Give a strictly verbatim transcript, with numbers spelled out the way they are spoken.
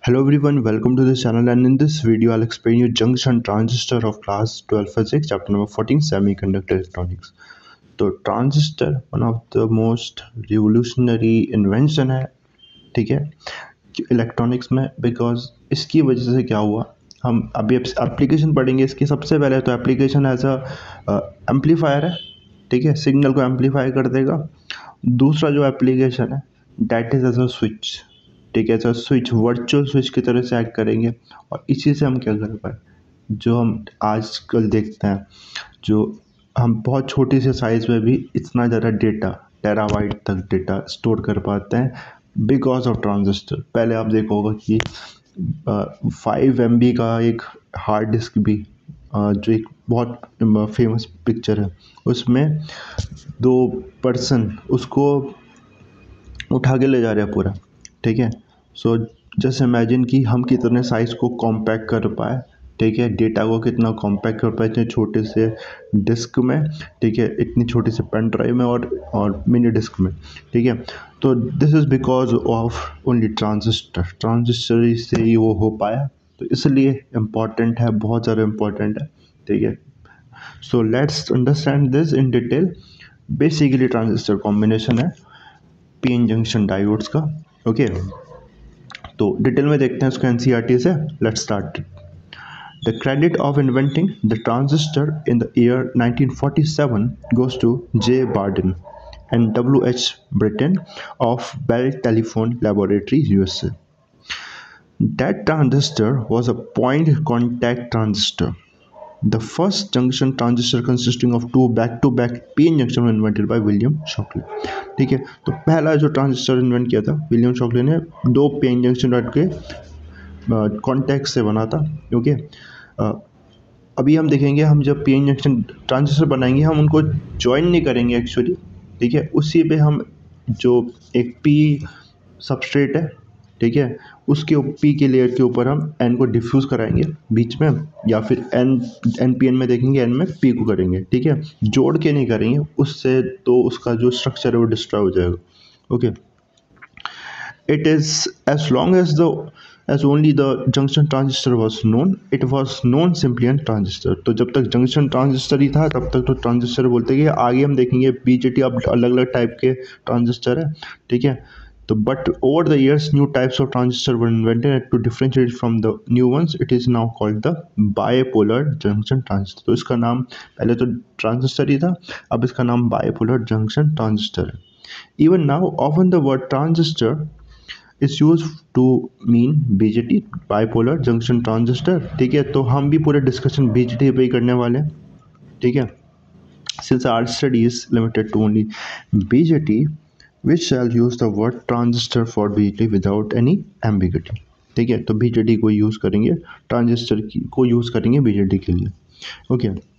Hello everyone, welcome to this channel, and in this video I'll explain you junction transistor of class twelve physics chapter number fourteen semiconductor electronics. तो transistor one of the most revolutionary invention है, ठीक है, electronics में। Because इसकी वजह से क्या हुआ, हम अभी एप्लीकेशन पढ़ेंगे इसकी। सबसे पहले तो एप्लीकेशन एज अ एम्पलीफायर है, ठीक है, सिग्नल को एम्पलीफाई कर देगा। दूसरा जो एप्लीकेशन है that is as a switch, ठीक है, सर स्विच वर्चुअल स्विच की तरह से एक्ट करेंगे। और इसी से हम क्या कर पाए, जो हम आजकल देखते हैं, जो हम बहुत छोटी सी साइज़ में भी इतना ज़्यादा डेटा, टेराबाइट तक डेटा स्टोर कर पाते हैं बिकॉज ऑफ ट्रांजिस्टर। पहले आप देखोगे कि फाइव एम बी का एक हार्ड डिस्क भी, uh, जो एक बहुत फेमस पिक्चर है, उसमें दो पर्सन उसको उठा के ले जा रहे हैं पूरा, ठीक है। सो जस्ट इमेजिन कि हम कितने साइज़ को कॉम्पैक्ट कर पाए, ठीक है, डेटा को कितना कॉम्पैक्ट कर पाए इतने छोटे से डिस्क में, ठीक है, इतनी छोटी से पेन ड्राइव में और और मिनी डिस्क में, ठीक है। तो this is because of only transistor. Transistor से ही वो हो पाया, तो इसलिए इम्पॉर्टेंट है, बहुत ज़्यादा इम्पॉर्टेंट है, ठीक है। So let's understand this in detail. Basically transistor combination है पी एन जंक्शन डायोड्स का, ओके okay. तो डिटेल में देखते हैं उसको एनसीईआरटी से। Let's start. The credit of inventing the transistor in the year nineteen forty seven goes to J Bardeen and W H Brattain of Bell Telephone Laboratory USA. That transistor was a point contact transistor. The first junction transistor consisting of two back-to-back P N junction was invented by William Shockley. ठीक है, तो पहला जो transistor invent किया था William Shockley ने, दो P N junction रख के कॉन्टैक्ट से बना था, ओके। अभी हम देखेंगे, हम जब P N जंक्शन ट्रांजिस्टर बनाएंगे हम उनको ज्वाइन नहीं करेंगे एक्चुअली, ठीक है। उसी पे हम जो एक P सबस्ट्रेट है, ठीक है, उसके पी के लेयर के ऊपर हम एन को डिफ्यूज़ कराएंगे बीच में, या फिर एन एन पी एन में देखेंगे एन में पी को करेंगे, ठीक है, जोड़ के नहीं करेंगे, उससे तो उसका जो स्ट्रक्चर है वो डिस्ट्रॉय हो जाएगा, okay. It is as long as the as only the junction transistor was known, it was known simply an transistor. तो जब तक जंक्शन ट्रांजिस्टर ही था तब तक तो ट्रांजिस्टर बोलते हैं। आगे हम देखेंगे बीजेटी अब अलग अलग टाइप के ट्रांजिस्टर है, ठीक है। तो but over the years new types of transistor were invented to differentiate from the new ones. It is now called the bipolar junction transistor. तो इसका नाम पहले तो ट्रांजिस्टर ही था, अब इसका नाम bipolar junction transistor है। Even now often the word transistor is used to mean B J T, bipolar junction transistor, ठीक है। तो हम भी पूरे डिस्कशन B J T पे ही करने वाले हैं, ठीक है। Since our study is limited to only B J T, which shall use the word transistor for B J T without any ambiguity, ठीक है। तो B J T को यूज़ करेंगे, ट्रांजिस्टर की को यूज़ करेंगे B J T के लिए, ओके okay.